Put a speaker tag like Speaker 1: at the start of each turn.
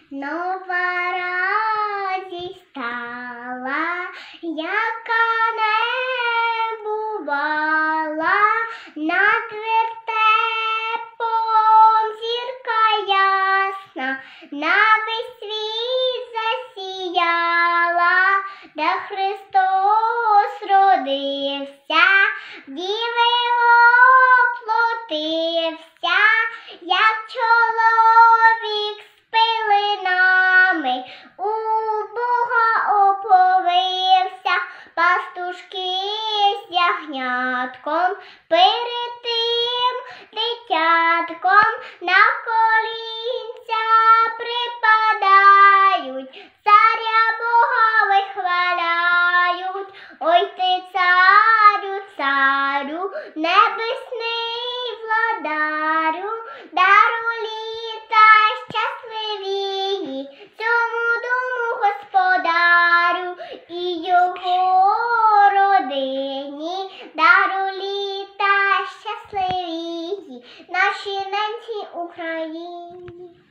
Speaker 1: Нова радість стала, яка не бувала, над вертепом зірка ясна, на весь світ засіяла, де Христос родився, в діви воплотився, як чоловік з пилинами, у Бога оповився, пастушки з ягнятком, перед тим дитятком на колінця припадають, царя Бога вихваляють. Ой ти, царю, царю, небесний владарю, дару літа щасливії цьому дому господарю і його родині, дару літа щасливії нашій ненці Україні.